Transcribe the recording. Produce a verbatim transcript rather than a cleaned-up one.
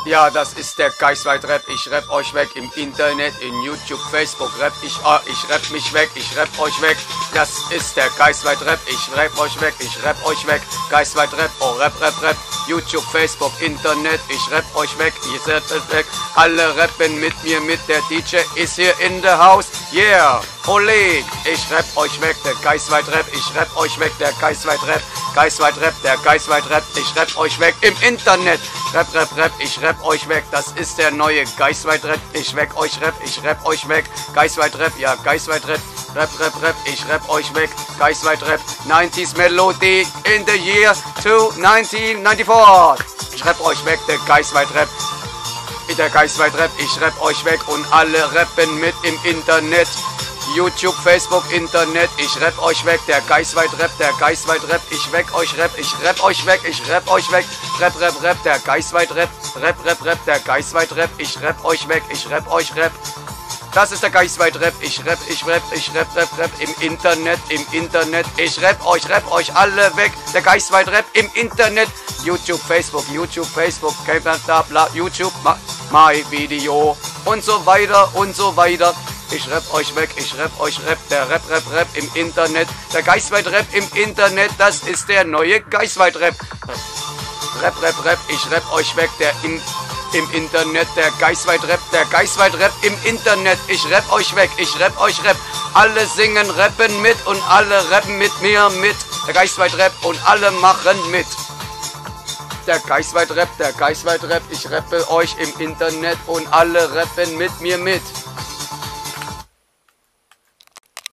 Ja, das ist der Geistweit Rap. Ich rapp euch weg im Internet, in YouTube, Facebook. Rap ich, ah, ich rapp mich weg, ich rapp euch weg. Das ist der Geistweit Rap. Ich rapp euch weg, ich rapp euch weg. Geistweit Rap, oh Rap, Rap, Rap. YouTube, Facebook, Internet. Ich rapp euch weg, ich rapp euch weg. Alle rappen mit mir mit. Der D J ist hier in the house. Yeah, ole. Ich rapp euch weg, der Geistweit Rap. Ich rapp euch weg, der Geistweit Rap. Geistweit Rap, der Geistweit Rap. Ich rapp euch weg im Internet. Rap, Rap, Rap, ich rapp euch weg. Das ist der neue Geistweit Rap. Ich weg euch Rap, ich rapp euch weg. Geistweit Rap, ja, Geistweit Rap. Rap, Rap, Rap, ich rapp euch weg. Geistweit Rap, neunziger Melodie in the year to nineteen ninety-four. Ich rapp euch weg, der Geistweit Rap. Der Geistweit Rap, ich rapp euch weg und alle rappen mit im Internet. YouTube, Facebook, Internet, ich rapp euch weg, der Geistweit Rap, der Geistweit Rap, ich weg euch Rap, ich rapp euch weg, ich rapp euch weg, Rap, Rap, Rap, der Geistweit Rap, Rap, Rap, Rap, der Geistweit Rap, ich rapp euch weg, ich rapp euch Rap. Das ist der Geistweit Rap, ich rapp, ich rapp, ich rapp, rap, rap, im Internet, im Internet, ich rapp euch, rapp euch alle weg, der Geistweit Rap im Internet, YouTube, Facebook, YouTube, Facebook, bla bla, YouTube, my Video und so weiter und so weiter. Ich rapp euch weg, ich rapp euch Rap, der Rap, Rap, Rap im Internet, der Geistweit Rap im Internet, das ist der neue Geistweit Rap. Rap, Rap, Rap, ich rapp euch weg, der im, im Internet, der Geistweit Rap, der Geistweit Rap im Internet, ich rapp euch weg, ich rapp euch Rap, alle singen, rappen mit und alle rappen mit mir mit, der Geistweit Rap und alle machen mit. Der Geistweit Rap, der Geistweit Rap, ich rappe euch im Internet und alle rappen mit mir mit.